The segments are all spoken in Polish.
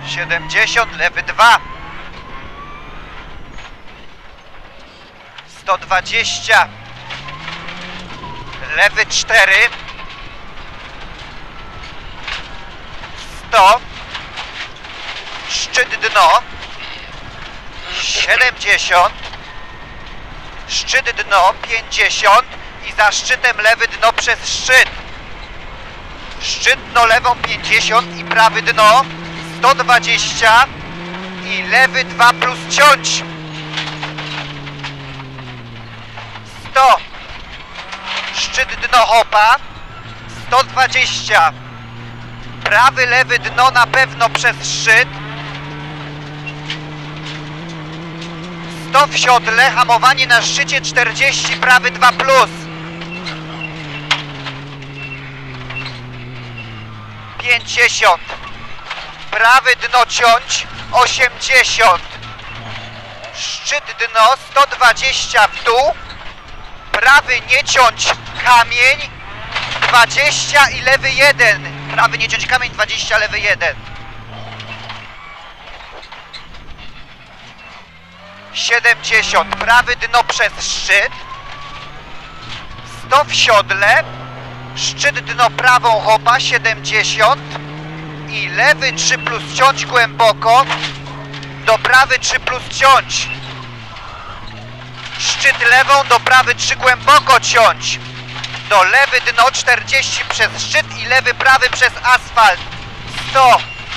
70, lewy 2. 120. Lewy 4. 100. Szczyt dno. 70. Szczyt dno 50 i za szczytem lewy dno przez szczyt. Szczyt dno lewą 50 i prawy dno 120 i lewy 2 plus ciąć. 100. Szczyt dno hopa 120. Prawy lewy dno na pewno przez szczyt. 100 w siodle, hamowanie na szczycie 40, prawy 2 plus. 50. Prawy dno ciąć 80. Szczyt dno 120 w dół. Prawy nie ciąć kamień 20 i lewy 1. Prawy nie ciąć kamień 20, lewy 1. 70. Prawy dno przez szczyt. 100 w siodle. Szczyt dno prawą hopa 70 i lewy 3 plus ciąć głęboko do prawy 3 plus ciąć. Szczyt lewą do prawy 3 głęboko ciąć. Do lewy dno 40 przez szczyt i lewy prawy przez asfalt. 100.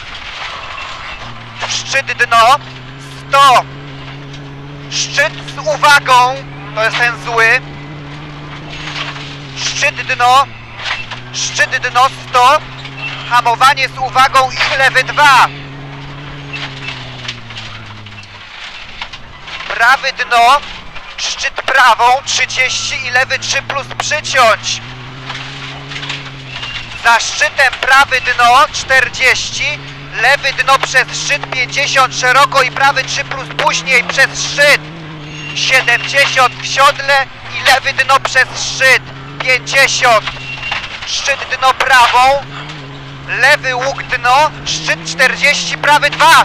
Szczyt dno 100. Szczyt z uwagą, to jest ten zły. Szczyt dno 100. Hamowanie z uwagą i lewy 2. Prawy dno, szczyt prawą 30 i lewy 3 plus przyciąć. Za szczytem prawy dno 40, lewy dno przez szczyt 50 szeroko i prawy 3 plus później przez szczyt. 70 w siodle i lewy dno przez szczyt. 50. Szczyt dno prawą, lewy łuk dno, szczyt 40, prawy 2.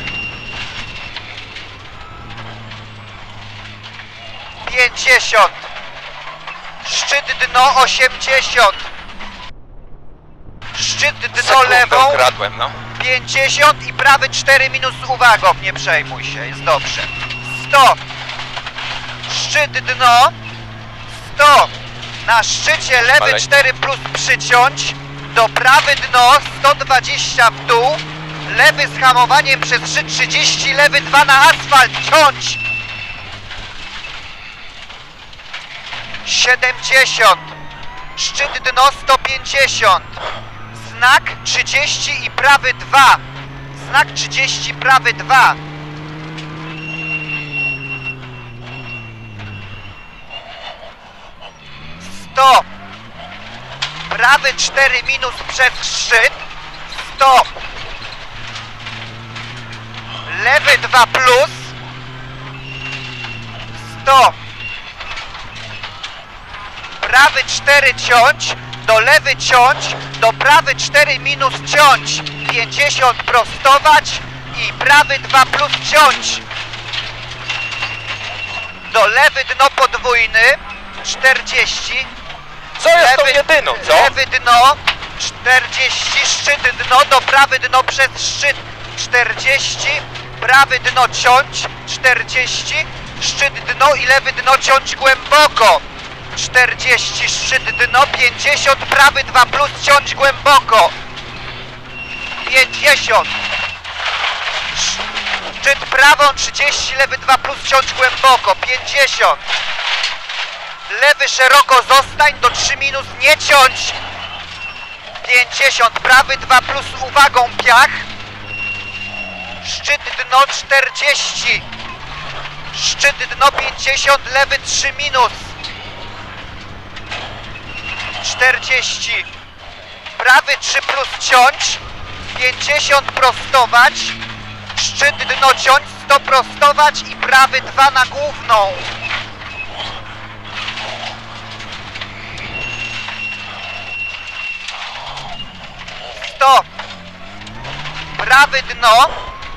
50. Szczyt dno 80. Szczyt dno lewą ukradłem, no. 50 i prawy 4 minus z uwagą, nie przejmuj się, jest dobrze. 100. Szczyt dno 100. Na szczycie lewy 4 plus przyciąć. Do prawy dno 120 w dół. Lewy z hamowaniem przez szczyt 30, lewy 2 na asfalt ciąć. 70. Szczyt dno 150. Znak 30 i prawy 2. Znak 30, prawy 2. 100. Prawy 4 minus przez szczyt. 100. Lewy 2 plus. 100. Prawy 4 ciąć. Do lewy ciąć. Do prawy 4 minus ciąć. 50 prostować. I prawy 2 plus ciąć. Do lewy dno podwójny. 40. Co jest tą jedyną, co? Lewy dno 40, szczyt dno do prawy dno przez szczyt 40, prawy dno ciąć 40, szczyt dno i lewy dno ciąć głęboko 40, szczyt dno 50, prawy 2 plus ciąć głęboko 50, szczyt prawą 30, lewy 2 plus ciąć głęboko 50. Lewy szeroko zostań, do 3 minus nie ciąć. 50, prawy 2 plus uwagą piach. Szczyt dno 40. Szczyt dno 50, lewy 3 minus. 40. Prawy 3 plus ciąć. 50 prostować. Szczyt dno ciąć, 100 prostować i prawy 2 na główną. 100. prawy dno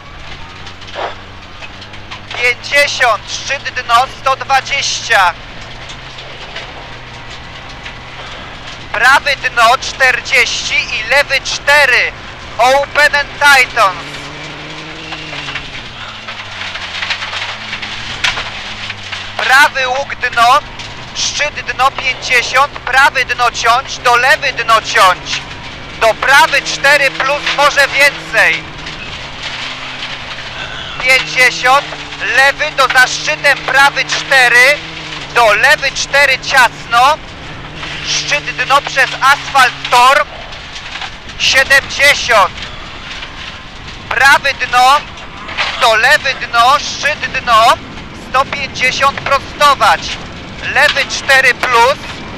50, szczyt dno 120, prawy dno 40 i lewy 4, open and tightens. Prawy łuk dno, szczyt dno 50, prawy dno ciąć, do lewy dno ciąć, do prawy 4 plus może więcej. 50, lewy do za szczytem prawy 4, do lewy 4 ciasno, szczyt dno przez asfalt tor 70, prawy dno, do lewy dno, szczyt dno 150 prostować, lewy 4 plus,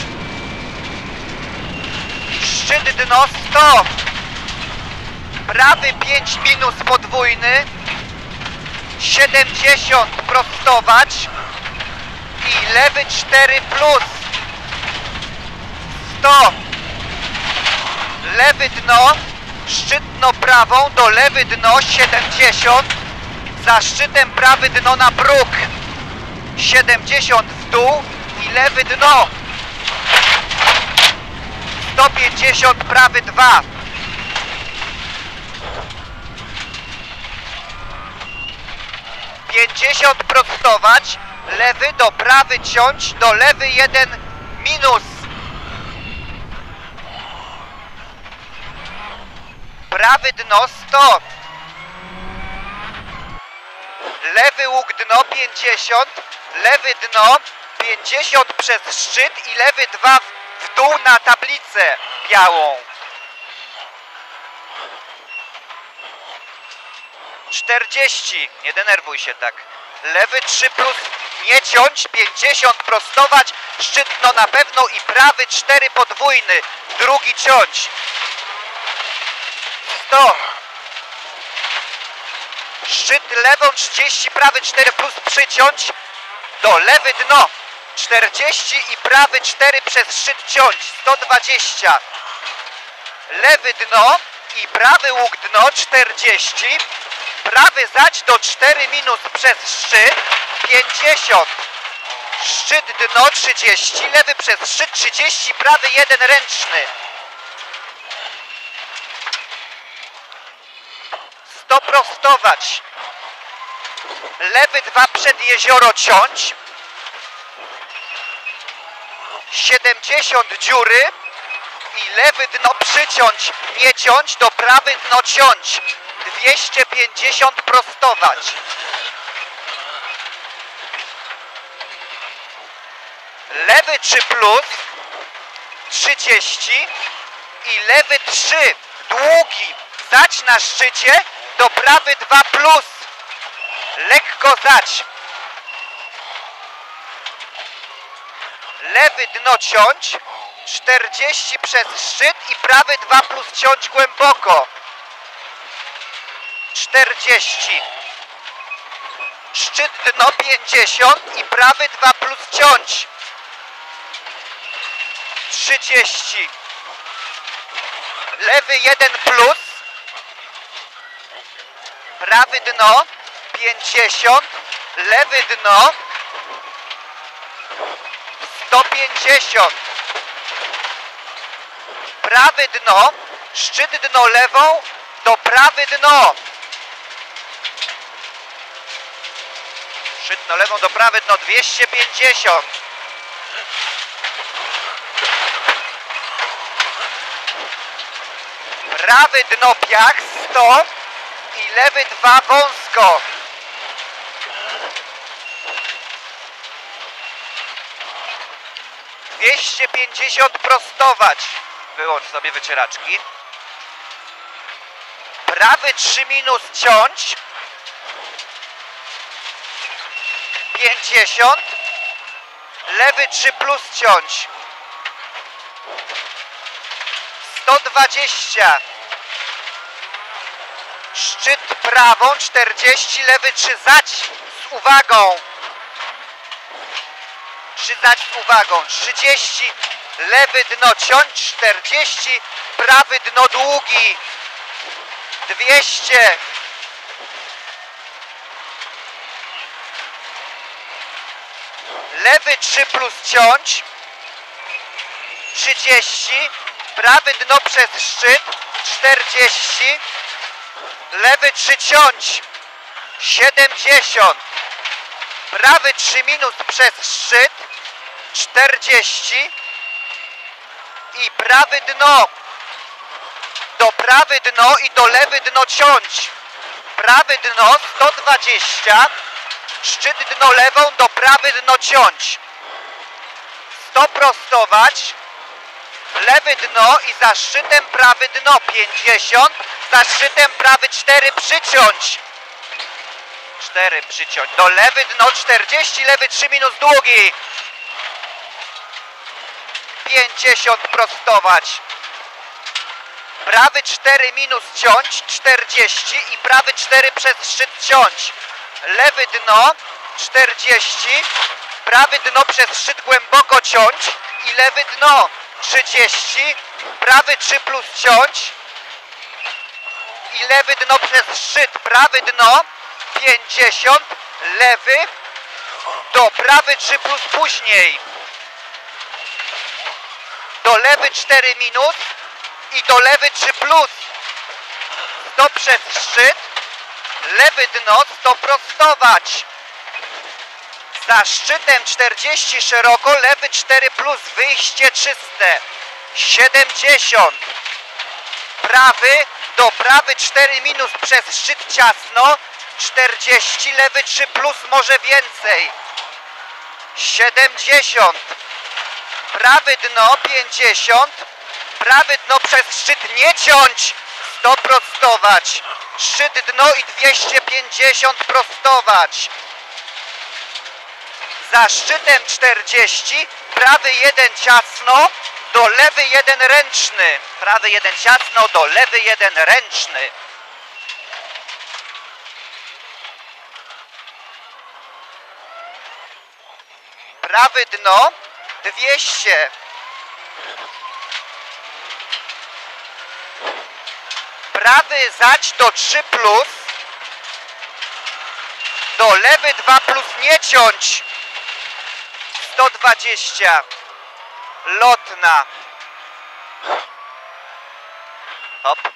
szczyt dno 100, prawy 5 minus podwójny 70 prostować i lewy 4 plus 100, lewy dno, szczyt dno prawą, do lewy dno 70, za szczytem prawy dno na próg 70 w dół i lewy dno 150 prawy 2, ,50 prostować, lewy do prawy ciąć, do lewy 1 minus, prawy dno 100, lewy łuk dno 50, lewy dno 50 przez szczyt i lewy 2 w dół na tablicę białą. 40, nie denerwuj się tak. Lewy 3 plus nie ciąć, 50 prostować, szczyt dno na pewno i prawy 4 podwójny, drugi ciąć. 100. Szczyt lewą 30, prawy 4 plus przyciąć, do lewy dno 40 i prawy 4 przez szczyt ciąć 120, lewy dno i prawy łuk dno 40, prawy zać do 4 minus przez szczyt 50, szczyt dno 30, lewy przez szczyt 30, prawy 1 ręczny 100 prostować, lewy 2 przed jezioro ciąć, 70 dziury i lewy dno przyciąć, nie ciąć, do prawy dno ciąć, 250 prostować. Lewy 3 plus 30 i lewy 3 długi, zać na szczycie, do prawy 2 plus, lekko zać. Lewy dno ciąć, 40 przez szczyt i prawy 2 plus ciąć głęboko. 40. Szczyt dno 50 i prawy 2 plus ciąć. 30. Lewy 1 plus. Prawy dno 50. Lewy dno 150. Prawy dno, szczyt dno lewą, do prawy dno. Szczyt dno lewą, do prawy dno 250. Prawy dno piach 100 i lewy 2 wąsko. ,250 prostować. Wyłącz sobie wycieraczki. Prawy 3 minus ciąć. 50. Lewy 3 plus ciąć. 120. Szczyt prawą 40, lewy 3 zać z uwagą. 3 zać z uwagą. 30. Lewy dno ciąć, 40, prawy dno długi, 200. Lewy 3 plus ciąć. 30. Prawy dno przez szczyt. 40. Lewy 3 ciąć. 70. Prawy 3 minus przez szczyt. 40. I prawy dno. Do prawy dno i do lewy dno ciąć. Prawy dno 120. Szczyt dno lewą, do prawy dno ciąć. 100 prostować. Lewy dno i za szczytem prawy dno 50. Za szczytem prawy 4 przyciąć. 4 przyciąć. Do lewy dno 40. Lewy 3 minus długi. 50 prostować. Prawy 4 minus ciąć 40 i prawy 4 przez szczyt ciąć. Lewy dno 40, prawy dno przez szczyt głęboko ciąć i lewy dno 30, prawy 3 plus ciąć i lewy dno przez szczyt, prawy dno 50, lewy do prawy 3 plus później. Do lewy 4 minus i do lewy 3 plus. 100 przez szczyt. Lewy dno 100 prostować. Za szczytem 40 szeroko, lewy 4 plus, wyjście czyste. 70. Prawy do prawy 4 minus przez szczyt ciasno. 40, lewy 3 plus, może więcej. 70. Prawy dno 50. Prawy dno przez szczyt nie ciąć. 100 prostować. Szczyt dno i 250 prostować. Za szczytem 40, prawy 1 ciasno, do lewy 1 ręczny. Prawy 1 ciasno, do lewy 1 ręczny. Prawy dno 200. Prawy zać do 3 plus. Do lewy 2 plus nie ciąć. 120. Lotna. Hop.